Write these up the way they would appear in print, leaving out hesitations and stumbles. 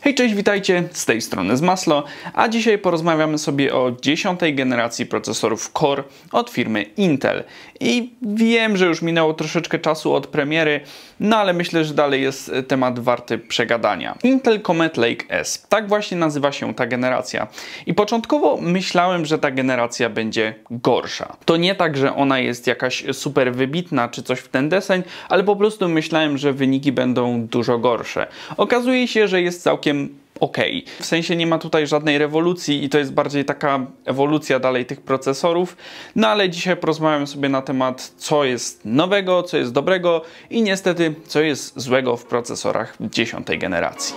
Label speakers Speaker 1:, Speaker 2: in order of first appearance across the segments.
Speaker 1: Hej, cześć, witajcie, z tej strony Zmaslo, a dzisiaj porozmawiamy sobie o 10. generacji procesorów Core od firmy Intel. I wiem, że już minęło troszeczkę czasu od premiery, no ale myślę, że dalej jest temat warty przegadania. Intel Comet Lake S, tak właśnie nazywa się ta generacja. I początkowo myślałem, że ta generacja będzie gorsza. To nie tak, że ona jest jakaś super wybitna czy coś w ten deseń, ale po prostu myślałem, że wyniki będą dużo gorsze. Okazuje się, że jest całkiem okej. W sensie nie ma tutaj żadnej rewolucji i to jest bardziej taka ewolucja dalej tych procesorów. No ale dzisiaj porozmawiam sobie na temat, co jest nowego, co jest dobrego i niestety, co jest złego w procesorach 10. generacji.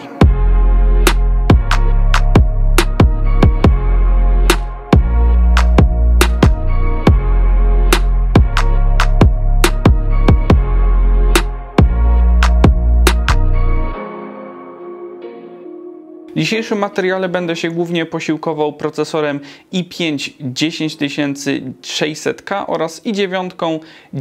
Speaker 1: W dzisiejszym materiale będę się głównie posiłkował procesorem i5 10600K oraz i9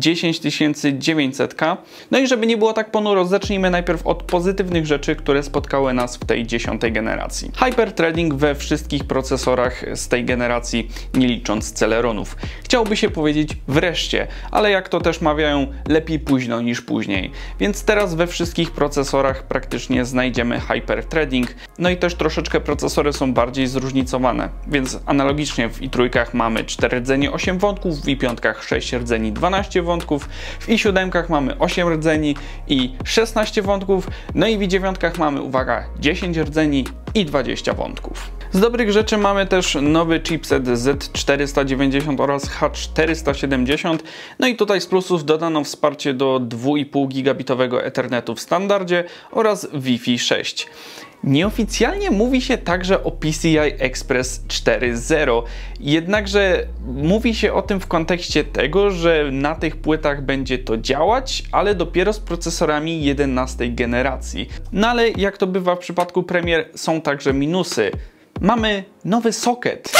Speaker 1: 10900K. No i żeby nie było tak ponuro, zacznijmy najpierw od pozytywnych rzeczy, które spotkały nas w tej 10. generacji. Hyperthreading we wszystkich procesorach z tej generacji, nie licząc Celeronów. Chciałoby się powiedzieć wreszcie, ale jak to też mawiają, lepiej późno niż później. Więc teraz we wszystkich procesorach praktycznie znajdziemy hyperthreading. No i też troszeczkę procesory są bardziej zróżnicowane, więc analogicznie w i3 mamy 4 rdzeni 8 wątków, w i5 6 rdzeni 12 wątków, w i7 mamy 8 rdzeni i 16 wątków, no i w i9 mamy, uwaga, 10 rdzeni i 20 wątków. Z dobrych rzeczy mamy też nowy chipset Z490 oraz H470, no i tutaj z plusów dodano wsparcie do 2,5 gigabitowego Ethernetu w standardzie oraz Wi-Fi 6. Nieoficjalnie mówi się także o PCI Express 4.0, jednakże mówi się o tym w kontekście tego, że na tych płytach będzie to działać, ale dopiero z procesorami 11. generacji. No ale jak to bywa w przypadku premier, są także minusy. Mamy nowy socket.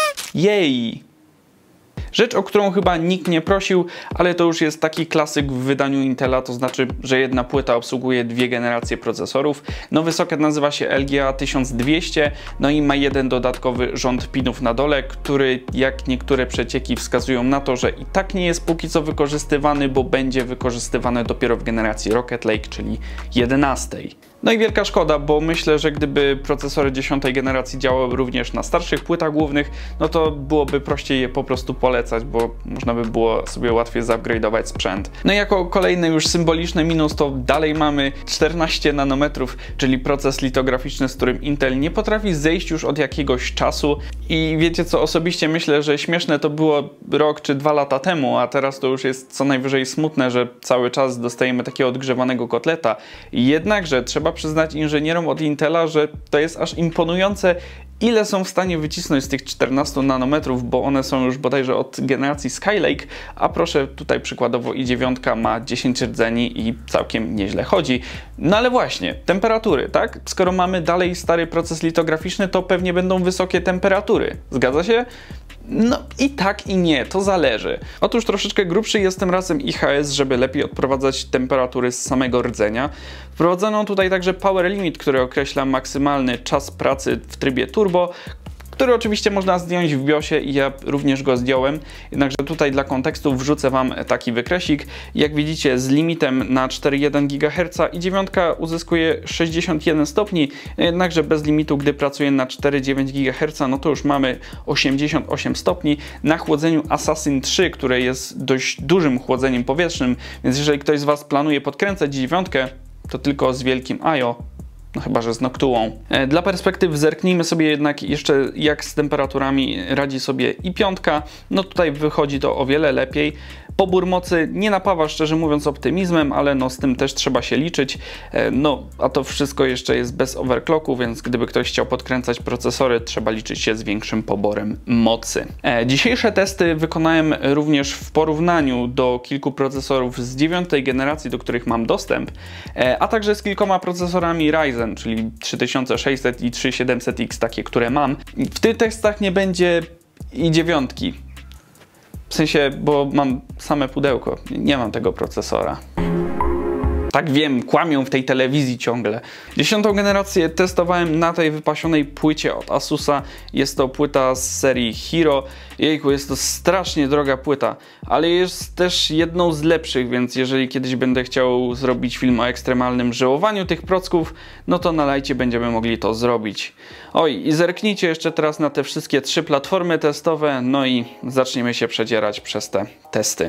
Speaker 1: Jej! Rzecz, o którą chyba nikt nie prosił, ale to już jest taki klasyk w wydaniu Intela, to znaczy, że jedna płyta obsługuje 2 generacje procesorów. Nowy socket nazywa się LGA 1200, no i ma jeden dodatkowy rząd pinów na dole, który, jak niektóre przecieki wskazują na to, że i tak nie jest póki co wykorzystywany, bo będzie wykorzystywany dopiero w generacji Rocket Lake, czyli 11. No i wielka szkoda, bo myślę, że gdyby procesory 10. generacji działały również na starszych płytach głównych, no to byłoby prościej je po prostu polecać, bo można by było sobie łatwiej zupgrade'ować sprzęt. No i jako kolejny już symboliczny minus to dalej mamy 14 nanometrów, czyli proces litograficzny, z którym Intel nie potrafi zejść już od jakiegoś czasu i wiecie co, osobiście myślę, że śmieszne to było rok czy 2 lata temu, a teraz to już jest co najwyżej smutne, że cały czas dostajemy takiego odgrzewanego kotleta. Jednakże trzeba przyznać inżynierom od Intela, że to jest aż imponujące, ile są w stanie wycisnąć z tych 14 nanometrów, bo one są już bodajże od generacji Skylake, a proszę, tutaj przykładowo i9 ma 10 rdzeni i całkiem nieźle chodzi. No ale właśnie, temperatury, tak? Skoro mamy dalej stary proces litograficzny, to pewnie będą wysokie temperatury. Zgadza się? No i tak i nie, to zależy. Otóż troszeczkę grubszy jest tym razem IHS, żeby lepiej odprowadzać temperatury z samego rdzenia. Wprowadzono tutaj także Power Limit, który określa maksymalny czas pracy w trybie turbo, który oczywiście można zdjąć w BIOSie i ja również go zdjąłem, jednakże tutaj dla kontekstu wrzucę Wam taki wykresik. Jak widzicie, z limitem na 4,1 GHz i9 uzyskuje 61 stopni, jednakże bez limitu, gdy pracuje na 4,9 GHz, no to już mamy 88 stopni. Na chłodzeniu Assassin 3, które jest dość dużym chłodzeniem powietrznym, więc jeżeli ktoś z Was planuje podkręcać i9, to tylko z wielkim IO. No chyba, że z Noctuą. Dla perspektyw zerknijmy sobie jednak jeszcze, jak z temperaturami radzi sobie i5. No tutaj wychodzi to o wiele lepiej. Pobór mocy nie napawa, szczerze mówiąc, optymizmem, ale no z tym też trzeba się liczyć. No, a to wszystko jeszcze jest bez overclocku, więc gdyby ktoś chciał podkręcać procesory, trzeba liczyć się z większym poborem mocy. Dzisiejsze testy wykonałem również w porównaniu do kilku procesorów z 9. generacji, do których mam dostęp, a także z kilkoma procesorami Ryzen, czyli 3600 i 3700X, takie, które mam. W tych testach nie będzie i9. W sensie, bo mam same pudełko, nie mam tego procesora. Tak wiem, kłamią w tej telewizji ciągle. 10. generację testowałem na tej wypasionej płycie od Asusa. Jest to płyta z serii Hero. Jejku, jest to strasznie droga płyta, ale jest też jedną z lepszych, więc jeżeli kiedyś będę chciał zrobić film o ekstremalnym żyłowaniu tych procków, no to na lajcie będziemy mogli to zrobić. Oj, i zerknijcie jeszcze teraz na te wszystkie 3 platformy testowe, no i zaczniemy się przedzierać przez te testy.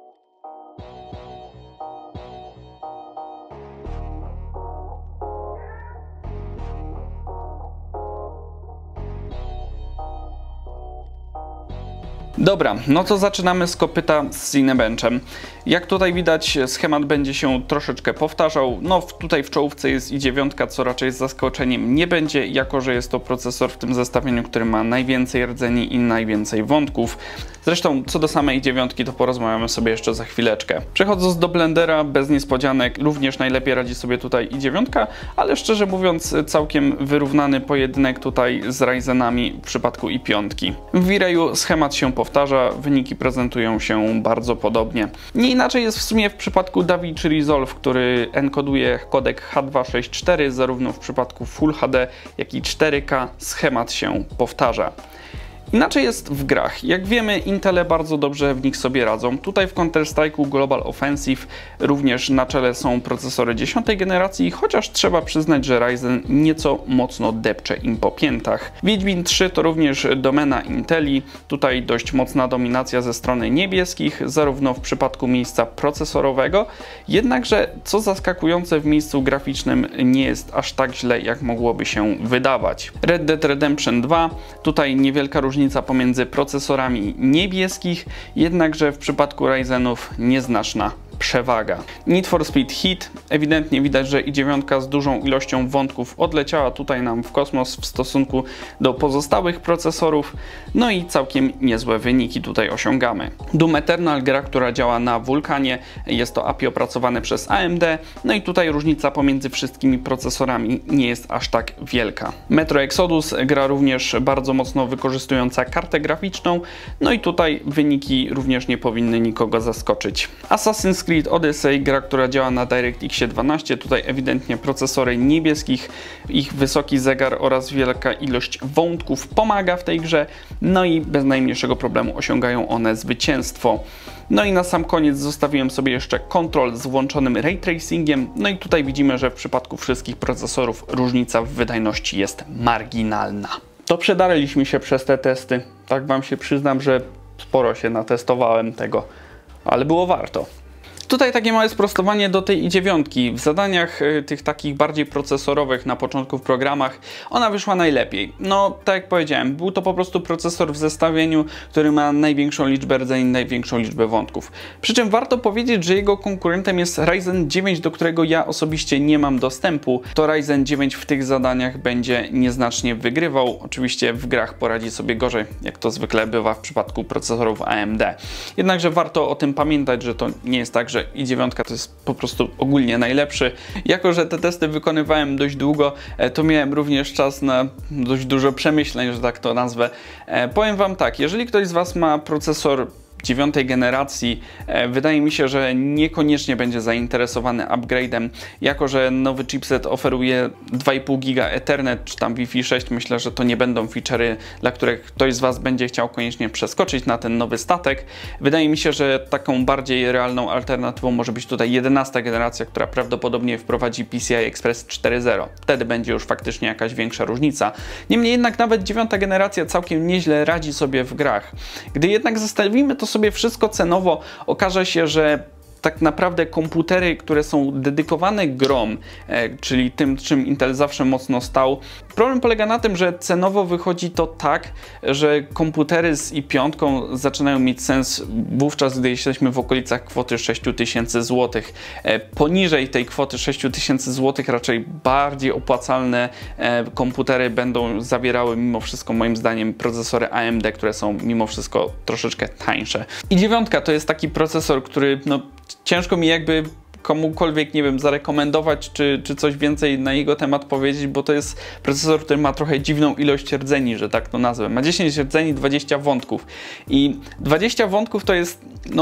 Speaker 1: Dobra, no to zaczynamy z kopyta z Cinebenchem. Jak tutaj widać, schemat będzie się troszeczkę powtarzał. No tutaj w czołówce jest i9, co raczej z zaskoczeniem nie będzie, jako że jest to procesor w tym zestawieniu, który ma najwięcej rdzeni i najwięcej wątków. Zresztą co do samej i9 to porozmawiamy sobie jeszcze za chwileczkę. Przechodząc do Blendera, bez niespodzianek, również najlepiej radzi sobie tutaj i9, ale szczerze mówiąc całkiem wyrównany pojedynek tutaj z Ryzenami w przypadku i5. W V-Rayu schemat się powtarza, wyniki prezentują się bardzo podobnie. Nie inaczej jest w sumie w przypadku DaVinci Resolve, który enkoduje kodek H264, zarówno w przypadku Full HD, jak i 4K schemat się powtarza. Inaczej jest w grach. Jak wiemy, Intele bardzo dobrze w nich sobie radzą. Tutaj w Counter-Strike'u Global Offensive również na czele są procesory 10. generacji, chociaż trzeba przyznać, że Ryzen nieco mocno depcze im po piętach. Wiedźmin 3 to również domena Inteli. Tutaj dość mocna dominacja ze strony niebieskich, zarówno w przypadku miejsca procesorowego, jednakże co zaskakujące w miejscu graficznym nie jest aż tak źle, jak mogłoby się wydawać. Red Dead Redemption 2, tutaj niewielka różnica pomiędzy procesorami niebieskich, jednakże w przypadku Ryzenów nieznaczna przewaga. Need for Speed Heat, ewidentnie widać, że i9 z dużą ilością wątków odleciała tutaj nam w kosmos w stosunku do pozostałych procesorów, no i całkiem niezłe wyniki tutaj osiągamy. Doom Eternal, gra, która działa na Vulkanie, jest to API opracowane przez AMD, no i tutaj różnica pomiędzy wszystkimi procesorami nie jest aż tak wielka. Metro Exodus, gra również bardzo mocno wykorzystująca kartę graficzną, no i tutaj wyniki również nie powinny nikogo zaskoczyć. Assassin's Creed Odyssey, gra, która działa na DirectX 12, tutaj ewidentnie procesory niebieskich, ich wysoki zegar oraz wielka ilość wątków pomaga w tej grze, no i bez najmniejszego problemu osiągają one zwycięstwo. No i na sam koniec zostawiłem sobie jeszcze Control z włączonym ray tracingiem, no i tutaj widzimy, że w przypadku wszystkich procesorów różnica w wydajności jest marginalna. To przedarliśmy się przez te testy, tak wam się przyznam, że sporo się natestowałem tego, ale było warto. Tutaj takie małe sprostowanie do tej i9. W zadaniach tych takich bardziej procesorowych na początku w programach ona wyszła najlepiej. No, tak jak powiedziałem, był to po prostu procesor w zestawieniu, który ma największą liczbę rdzeni, największą liczbę wątków. Przy czym warto powiedzieć, że jego konkurentem jest Ryzen 9, do którego ja osobiście nie mam dostępu. To Ryzen 9 w tych zadaniach będzie nieznacznie wygrywał. Oczywiście w grach poradzi sobie gorzej, jak to zwykle bywa w przypadku procesorów AMD. Jednakże warto o tym pamiętać, że to nie jest tak, że i9 to jest po prostu ogólnie najlepszy. Jako że te testy wykonywałem dość długo, to miałem również czas na dość dużo przemyśleń, że tak to nazwę. Powiem wam tak, jeżeli ktoś z was ma procesor 9. generacji, wydaje mi się, że niekoniecznie będzie zainteresowany upgrade'em, jako że nowy chipset oferuje 2,5 giga Ethernet czy tam Wi-Fi 6, myślę, że to nie będą feature'y, dla których ktoś z was będzie chciał koniecznie przeskoczyć na ten nowy statek. Wydaje mi się, że taką bardziej realną alternatywą może być tutaj 11. generacja, która prawdopodobnie wprowadzi PCI Express 4.0. Wtedy będzie już faktycznie jakaś większa różnica. Niemniej jednak nawet 9. generacja całkiem nieźle radzi sobie w grach. Gdy jednak zestawimy to sobie wszystko cenowo, okaże się, że tak naprawdę komputery, które są dedykowane grom, czyli tym, czym Intel zawsze mocno stał. Problem polega na tym, że cenowo wychodzi to tak, że komputery z i5 zaczynają mieć sens wówczas, gdy jesteśmy w okolicach kwoty 6000 zł. Poniżej tej kwoty 6000 zł raczej bardziej opłacalne komputery będą zawierały mimo wszystko moim zdaniem procesory AMD, które są mimo wszystko troszeczkę tańsze. i9 to jest taki procesor, który no, ciężko mi jakby komukolwiek, nie wiem, zarekomendować, czy coś więcej na jego temat powiedzieć, bo to jest procesor, który ma trochę dziwną ilość rdzeni, że tak to nazwę. Ma 10 rdzeni, 20 wątków. I 20 wątków to jest, no,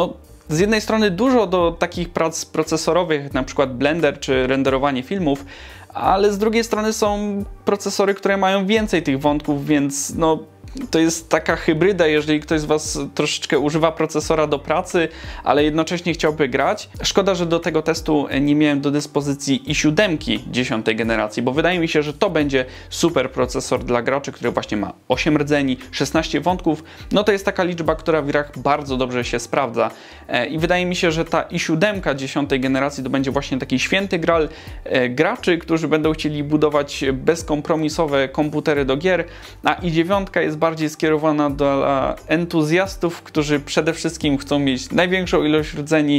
Speaker 1: z jednej strony dużo do takich prac procesorowych, jak na przykład Blender czy renderowanie filmów, ale z drugiej strony są procesory, które mają więcej tych wątków, więc no to jest taka hybryda, jeżeli ktoś z Was troszeczkę używa procesora do pracy, ale jednocześnie chciałby grać. Szkoda, że do tego testu nie miałem do dyspozycji i7 10. generacji, bo wydaje mi się, że to będzie super procesor dla graczy, który właśnie ma 8 rdzeni, 16 wątków. No to jest taka liczba, która w grach bardzo dobrze się sprawdza. I wydaje mi się, że ta i7 10. generacji to będzie właśnie taki święty graal graczy, którzy będą chcieli budować bezkompromisowe komputery do gier, a i9 jest bardziej skierowana do entuzjastów, którzy przede wszystkim chcą mieć największą ilość rdzeni,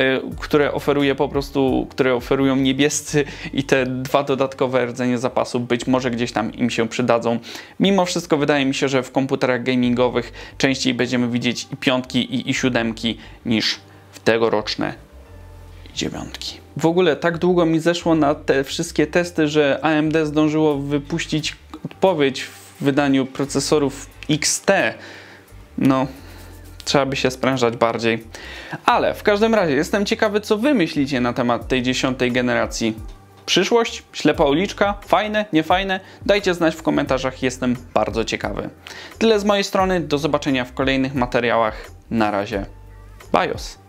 Speaker 1: które oferują niebiescy, i te 2 dodatkowe rdzenie zapasu być może gdzieś tam im się przydadzą. Mimo wszystko wydaje mi się, że w komputerach gamingowych częściej będziemy widzieć i5 i i7 niż w tegoroczne i9. W ogóle tak długo mi zeszło na te wszystkie testy, że AMD zdążyło wypuścić odpowiedź w wydaniu procesorów XT. No, trzeba by się sprężać bardziej. Ale w każdym razie jestem ciekawy, co Wy myślicie na temat tej 10. generacji. Przyszłość? Ślepa uliczka? Fajne? Niefajne? Dajcie znać w komentarzach, jestem bardzo ciekawy. Tyle z mojej strony, do zobaczenia w kolejnych materiałach. Na razie. BIOS.